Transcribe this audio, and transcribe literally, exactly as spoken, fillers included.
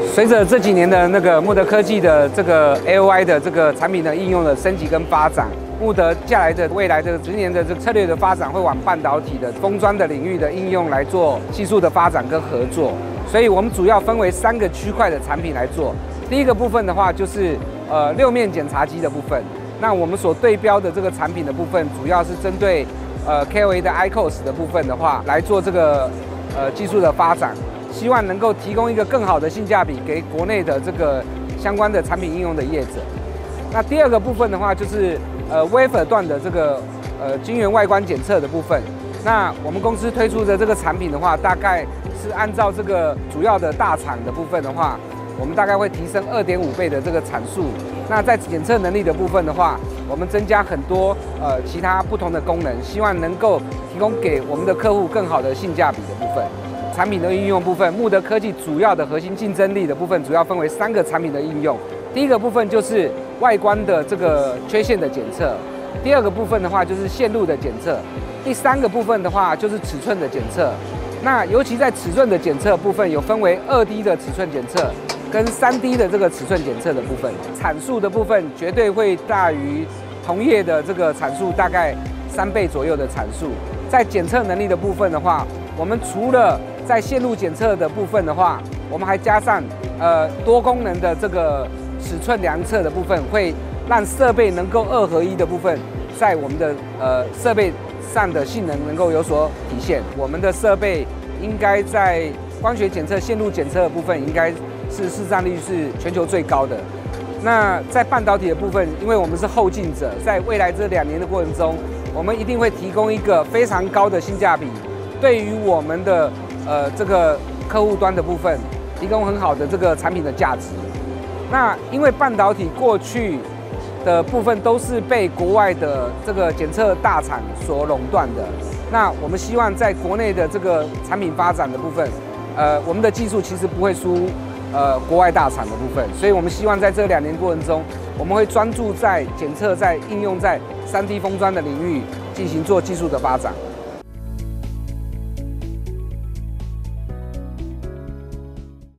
随着这几年的那个穆德科技的这个 A O I 的这个产品的应用的升级跟发展，穆德接下来的未来的十年的这个策略的发展会往半导体的封装的领域的应用来做技术的发展跟合作。所以我们主要分为三个区块的产品来做。第一个部分的话，就是呃六面检查机的部分。那我们所对标的这个产品的部分，主要是针对呃 K O A 的 I C O S 的部分的话，来做这个呃技术的发展，希望能够提供一个更好的性价比给国内的这个相关的产品应用的业者。那第二个部分的话，就是呃 wafer 段的这个呃晶圆外观检测的部分。那我们公司推出的这个产品的话，大概是按照这个主要的大厂的部分的话，我们大概会提升二点五倍的这个产数。那在检测能力的部分的话，我们增加很多呃其他不同的功能，希望能够提供给我们的客户更好的性价比的部分。产品的应用部分，穆德科技主要的核心竞争力的部分，主要分为三个产品的应用。第一个部分就是外观的这个缺陷的检测，第二个部分的话就是线路的检测，第三个部分的话就是尺寸的检测。那尤其在尺寸的检测部分，有分为二 D 的尺寸检测跟三 D 的这个尺寸检测的部分，产数的部分绝对会大于同业的这个产数大概三倍左右的产数。在检测能力的部分的话，我们除了在线路检测的部分的话，我们还加上呃多功能的这个尺寸量测的部分，会让设备能够二合一的部分，在我们的呃设备上的性能能够有所体现。我们的设备应该在光学检测、线路检测的部分，应该是市占率是全球最高的。那在半导体的部分，因为我们是后进者，在未来这两年的过程中，我们一定会提供一个非常高的性价比，对于我们的呃这个客户端的部分，提供很好的这个产品的价值。那因为半导体过去的部分都是被国外的这个检测大厂所垄断的，那我们希望在国内的这个产品发展的部分，呃，我们的技术其实不会输呃国外大厂的部分，所以我们希望在这两年过程中，我们会专注在检测、在应用在三 D 封装的领域进行做技术的发展。